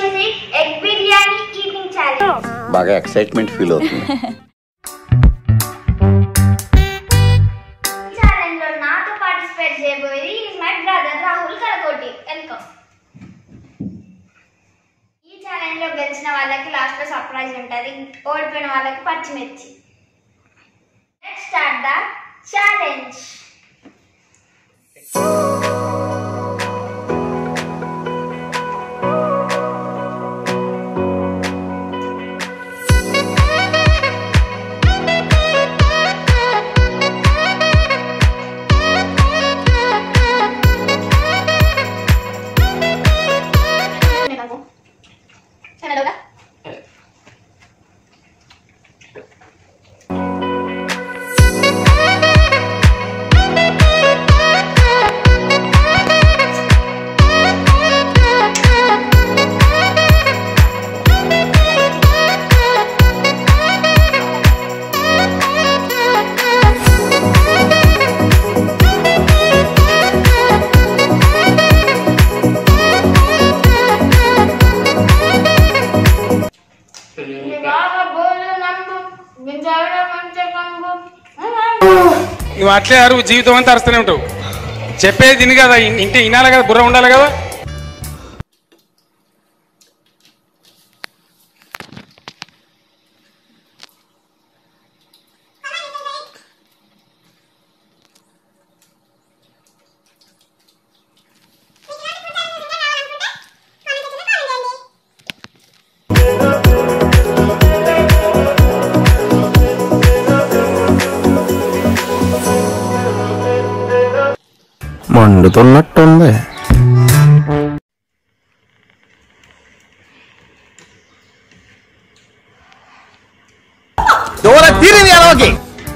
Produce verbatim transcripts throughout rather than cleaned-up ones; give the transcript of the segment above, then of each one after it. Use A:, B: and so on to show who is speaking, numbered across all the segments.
A: వచ్చేసి egg biryani eating challenge.
B: బాగా excitement feel అవుతుంది.
A: ఈ ఛాలెంజ్ లో నాతో పార్టిసిపేట్ చేయబోయేది is my brother Rahul Kalakoti. Welcome. ఈ ఛాలెంజ్ లో గెలిచిన వాళ్ళకి లాస్ట్ లో సర్ప్రైజ్ ఉంటది, ఓడిపోయిన వాళ్ళకి పచ్చిమిర్చి. Let's start the challenge.
C: నువ్వు అట్లే అరువు జీవితం అంతా అరుస్తూనే ఉంటావు. చెప్పేది తిని కదా, ఇంటి వినాలి కదా, బుర్ర ఉండాలి కదా.
D: మండుతున్నట్టుంది. దూర తీరింది అలాగే.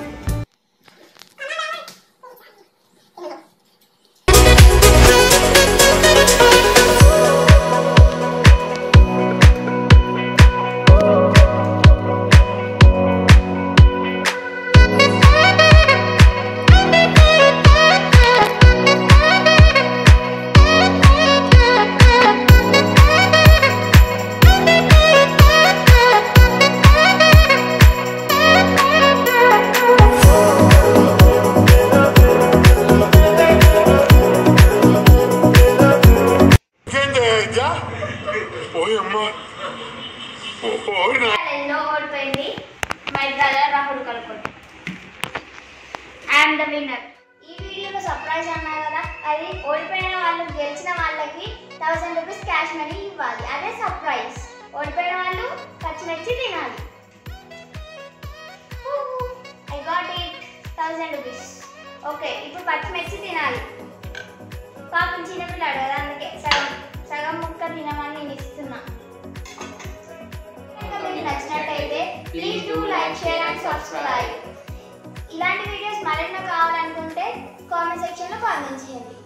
A: ఓడిపోయింది my brother Rahul Kalakoti. I'm the winner. ఈ వీడియోలో సర్ప్రైజ్ అన్నా కదా, అది ఓడిపోయిన వాళ్ళు గెలిచిన వాళ్ళకి థౌసండ్ రూపీస్ క్యాష్ మనీ ఇవ్వాలి. అదే సర్ప్రైజ్. ఓడిపోయిన వాళ్ళు పచ్చిమిర్చి తినాలి. I got it. Thousand rupees. Okay, ఇప్పుడు పచ్చిమిర్చి తినాలి. పాపం చిన్నపిల్లాడు కదా, అందుకే సగం సగం ముక్క తినమని నేను ఇస్తున్నా. మీకు నచ్చినట్టయితే please do like, share and subscribe. ఇలాంటి వీడియోస్ మరెన్నో కావాలనుకుంటే కామెంట్ సెక్షన్లో కామెంట్ చేయండి.